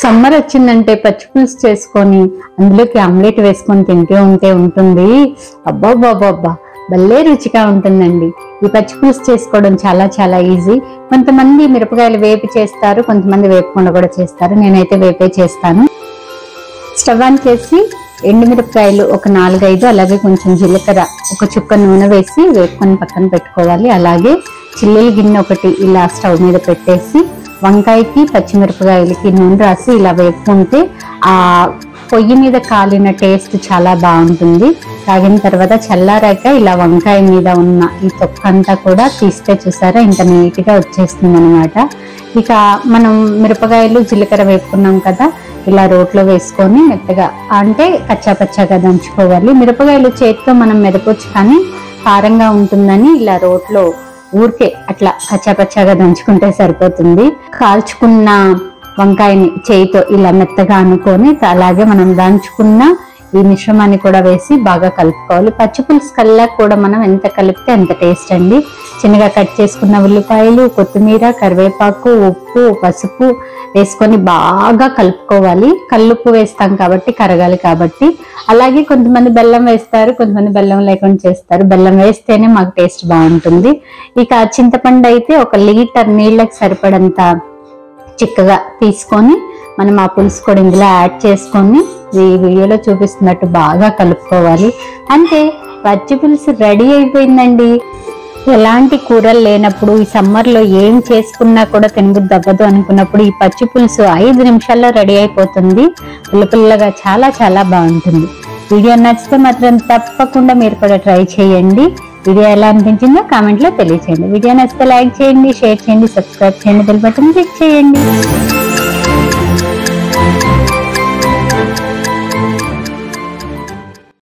Summer వచ్చిందంటే పచ్చి పులుసు చేసుకొని అందులోకి ఆమ్లెట్ వేసుకొని తింటూ ఉంటుంది. అబ్బా భలే రుచిగా ఉంటుందండి. ఈ పచ్చి పులుసు చేసుకోవడం చాలా చాలా ఈజీ. కొంతమంది మిరపకాయలు వేపి చేస్తారు, కొంతమంది వేపకుండా కూడా చేస్తారు. నేనైతే వేపే చేస్తాను. స్టవ్ ఆన్ చేసి ఎండుమిరపకాయలు ఒక 4-5, అలాగే కొంచెం జీలకర్ర, ఒక చుక్క నూనె వేసి వేపుకొని పక్కన పెట్టుకోవాలి. అలాగే చిల్లీల గిన్నె ఒకటి ఇలా స్టవ్ మీద పెట్టేసి వంకాయకి పచ్చిమిరపకాయలకి నూనె రాసి ఇలా వేపుకుంటే ఆ పొయ్యి మీద కాలిన టేస్ట్ చాలా బాగుంటుంది. తాగిన తర్వాత చల్లారాక ఇలా వంకాయ మీద ఉన్న ఈ తొక్క అంతా కూడా తీస్తే చూసారా ఇంత నీట్గా వచ్చేస్తుంది అనమాట. ఇక మనం మిరపకాయలు జీలకర్ర వేపుకున్నాం కదా, ఇలా రోట్లో వేసుకొని మెత్తగా అంటే కచ్చాపచ్చాగా దంచుకోవాలి. మిరపకాయలు చేతితో మనం మెదపొచ్చు, కానీ కారంగా ఉంటుందని ఇలా రోట్లో ఊరికే అట్లా కచ్చాపచ్చాగా దంచుకుంటే సరిపోతుంది. కాల్చుకున్న వంకాయని చేయితో ఇలా మెత్తగా అనుకొని అలాగే మనం దంచుకున్న ఈ మిశ్రమాన్ని కూడా వేసి బాగా కలుపుకోవాలి. పచ్చి పులుసు కల్లా కూడా మనం ఎంత కలిపితే అంత టేస్ట్ అండి. చిన్నగా కట్ చేసుకున్న ఉల్లిపాయలు, కొత్తిమీర, కరివేపాకు, ఉప్పు, పసుపు వేసుకొని బాగా కలుపుకోవాలి. కల్లుప్పు వేస్తాం కాబట్టి కరగాలి కాబట్టి. అలాగే కొంతమంది బెల్లం వేస్తారు, కొంతమంది బెల్లం లేకుండా చేస్తారు. బెల్లం వేస్తేనే మాకు టేస్ట్ బాగుంటుంది. ఇక చింతపండు అయితే 1 లీటర్ నీళ్ళకి సరిపడంత చిక్కగా తీసుకొని మనం ఆ పులుసు కూడా ఇందులో యాడ్ చేసుకొని ఈ వీడియోలో చూపిస్తున్నట్టు బాగా కలుపుకోవాలి. అంటే పచ్చి పులుసు రెడీ అయిపోయిందండి. ఎలాంటి కూరలు లేనప్పుడు ఈ సమ్మర్లో ఏం చేసుకున్నా కూడా తినబుద్ధి అవ్వదు అనుకున్నప్పుడు ఈ పచ్చి పులుసు 5 నిమిషాల్లో రెడీ అయిపోతుంది. పుల్లపుల్లగా చాలా చాలా బాగుంటుంది. వీడియో నచ్చితే మాత్రం తప్పకుండా మీరు కూడా ట్రై చేయండి. వీడియో ఎలా అనిపించిందో కామెంట్లో తెలియచేయండి. వీడియో నచ్చితే లైక్ చేయండి, షేర్ చేయండి, సబ్స్క్రైబ్ చేయండి, బెల్ బటన్ క్లిక్ చేయండి.